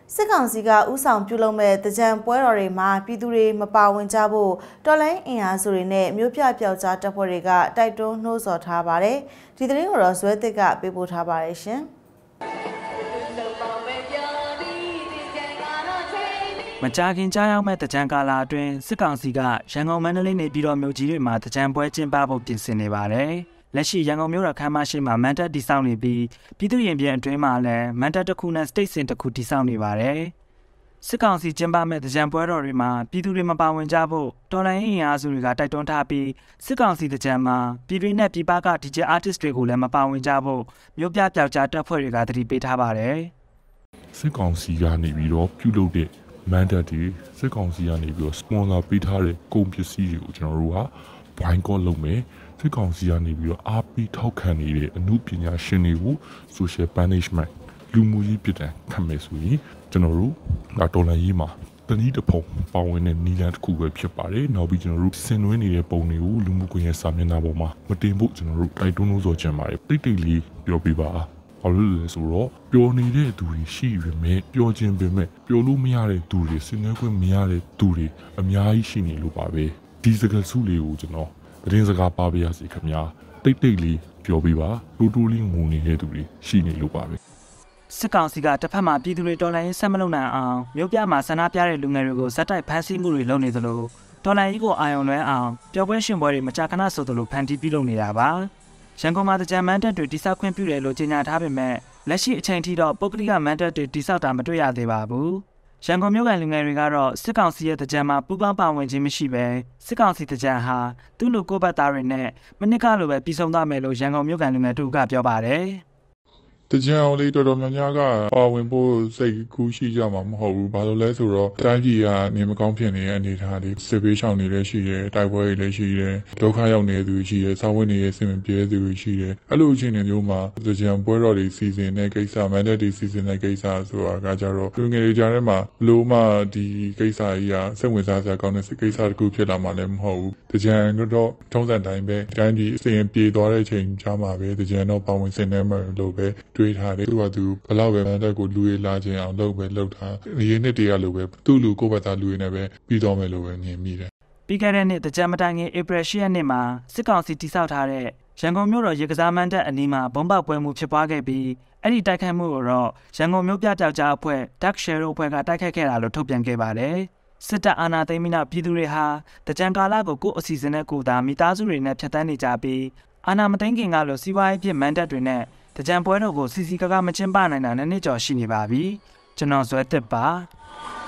စစ်ကောင်စီကဥဆောင်ပြုလုပ်မဲ့တကြံပွဲတော်တွေမှာပြည်သူတွေမပါဝင်ကြဖို့တော်လိုင်းအင်အားစုတွေနဲ့မြို့ပြပျောက်ကြားတပ်ဖွဲ့တွေကတိုက်တွန်းနှိုးဆော်ထားပါတယ်။ဒီသတင်းကိုတော့ဇွဲသစ်ကပေးပို့ထားပါတယ်ရှင်။မကြာခင်ကြားရောက်မဲ့တကြံကာလအတွင်းစစ်ကောင်စီကရန်ကုန်မန္တလေးနေပြည်တော်မြို့ကြီးတွေမှာတကြံပွဲကျင်းပဖို့ပြင်ဆင်နေပါတယ်။လက်ရှိရန်ကုန်မြို့တော်ခမ်းမရှိမှာမန်တပ်တည်ဆောက်နေပြီးပြည်သူ့ရင်ပြင်အတွင်းမှာလည်းမန်တပ်တစ်ခုနဲ့စတိတ်စင်တစ်ခုတည်ဆောက်နေပါတယ်။စစ်ကောင်စီကျင်းပမဲ့တကြံပွဲတော်တွေမှာပြည်သူတွေမပါဝင်ကြဖို့တော်လိုင်းအင်အားစုတွေကတိုက်တွန်းထားပြီးစစ်ကောင်စီတကြံမှာပြည်တွင်းနဲ့ပြည်ပက DJ artist တွေကိုလည်းမပါဝင်ကြဖို့မြို့ပြပျောက်ကြားတပ်ဖွဲ့တွေကသတိပေးထားပါတယ်။စစ်ကောင်စီကနေပြီးတော့ပြုလုပ်တဲ့မန်တပ်တွေစစ်ကောင်စီကနေပြီးတော့စပွန်ဆာပေးထားတဲ့ကုန်ပစ္စည်းတွေကိုကျွန်တော်တို့ကဘိုင်းကော့လုပ်မယ်စစ်ကောင်စီကနေပြီးတော့အားပေးထောက်ခံနေတဲ့အမှုပညာရှင်တွေကို social punishment လူမှုရေးပြစ်ဒဏ်ခံမယ်ဆိုရင်ကျွန်တော်တို့တော်လှန်ရေးမှာတနည်းတစ်ပုံပါဝင်တဲ့နီလန်တစ်ခုပဲဖြစ်ပါတယ်နောက်ပြီးကျွန်တော်တို့ဆင်နွှဲနေတဲ့ပုံတွေကိုလူမှုကွန်ရက်စာမျက်နှာပေါ်မှာမတင်ဖို့ကျွန်တော်တို့တိုက်တွန်းလို့ဆိုကြပါတယ်တိတ်တိတ်လေးပြောပြပါဘာလို့လဲဆိုတော့ပျော်နေတဲ့သူတွေရှိရမယ်ပျော်ခြင်းပဲမဲ့ပျော်လို့မရတဲ့သူတွေဆင်နွှဲခွင့်မရတဲ့သူတွေအများကြီးရှိနေလို့ပါပဲဒီစကားစုလေးကိုကျွန်တော်သတင်းစကားပါပြရစီခင်ဗျာတိတ်တိတ်လေးပြောပြပါတူတူလေးငုံနေတဲ့သူတွေရှိနေလို့ပါပဲစစ်ကောင်စီကတစ်ဖက်မှာပြည်သူတွေတော်လှန်ရေးဆက်မလုပ်နိုင်အောင်မြို့ပြမှာဆန္ဒပြတဲ့လူငယ်တွေကိုဇက်တိုက်ဖမ်းဆီးမှုတွေလုပ်နေသလိုတော်လှန်ရေးကိုအာရုံလွှဲအောင်ပျော်ပွဲရှင်ပွဲတွေမကြာခဏဆိုသလိုဖန်တီးပြုလုပ်နေတာပါရန်ကုန်မှာတကြံမန်တပ်တွေတိစောက်ခွင့်ပြုတယ်လို့ကြေညာထားပေမဲ့လက်ရှိအချိန်ထိတော့ပုဂ္ဂလိကမန်တပ်တွေတိစောက်တာမတွေ့ရသေးပါဘူးရန်ကုန်မြို့ကလူငယ်တွေကတော့စစ်ကောင်စီရဲ့တကြံမှာပူးပေါင်းပါဝင်ခြင်းမရှိပဲစစ်ကောင်စီတကြံဟာသူ့လူကိုယ့်ဘက်သားတွေနဲ့မနစ်ကလိုပဲပြီးဆုံးသွားမယ်လို့ရန်ကုန်မြို့ကလူငယ်တို့ကပြောပါတယ်တကြံအောင်လေးတော်တော်များများကပါဝင်ဖို့စိတ်ကူးရှိကြမှာမဟုတ်ဘူးဘာလို့လဲဆိုတော့တိုင်းပြည်ကနေမကောင်းဖြစ်နေတဲ့အနေအထားတွေစစ်ပေးချောင်းနေလည်းရှိတယ်တိုက်ပွဲတွေလည်းရှိတယ်ဒုက္ခရောက်နေသူရှိတယ်စာဝတ်နေရေးစင်မပြေသူရှိတယ်အဲ့လိုအခြေအနေမျိုးမှာတကြံပွဲတော်တွေစီစဉ်တဲ့ကိစ္စမန်တက်တွေစီစဉ်တဲ့ကိစ္စဆိုတာကကြတော့လူငယ်တွေကြားထဲမှာလို့မှဒီကိစ္စကြီးကစိတ်ဝင်စားစရာကောင်းတဲ့ကိစ္စတစ်ခုဖြစ်လာမှလည်းမဟုတ်ဘူးတကြံတော့ထုံးစံတိုင်းပဲတိုင်းပြည်အစဉ်ပြေသွားတဲ့အချိန်ကြားမှာပဲတကြံတော့ပါဝင်ဆင်နွှဲမယ်လို့ပဲတွေးထားတယ်သူကသူဘလောက်ပဲမန်တက်ကိုလူရလာခြင်းအောင်လုပ်ပဲလုပ်ထားရင်းနှစ်တည်းရလို့ပဲသူ့လူကိုယ့်ဘက်သားလူရင်းနဲ့ပဲပြီးတော့မယ်လို့ပဲမြင်မိတယ်ပြီးခဲ့တဲ့နှစ်တကြံမတိုင်ခင်ဧပြီ10ရက်နေ့မှာစစ်ကောင်စီတိစောက်ထားတဲ့ရန်ကုန်မြို့တော်ရေကစားမန်တပ်အနီးမှာဘုံပေါက်ပွဲမှုဖြစ်ပွားခဲ့ပြီးအဲ့ဒီတိုက်ခိုက်မှုကိုတော့ရန်ကုန်မြို့ပြပျောက်ကြားအဖွဲ့ Dark Shadow အဖွဲ့ကတိုက်ခိုက်ခဲ့တာလို့ထုတ်ပြန်ခဲ့ပါတယ်စစ်တပ်အာဏာသိမ်းပြီးနောက်ပြည်သူတွေဟာတကြံကာလကိုကိုယ့်အစီအစဉ်နဲ့ကိုယ်သာမိသားစုတွေနဲ့ဖြတ်သန်းနေကြပြီးအာဏာမသိမ်းခင်ကလို့စီးပွားရေးဖြစ်မန်တပ်တွေနဲ့တကြံပွဲတော်ကိုစီစီကကမကျင်းပနိုင်တာနှစ်နှစ်ကျော်ရှိနေပါပြီကျွန်တော်ဇွဲတက်ပါ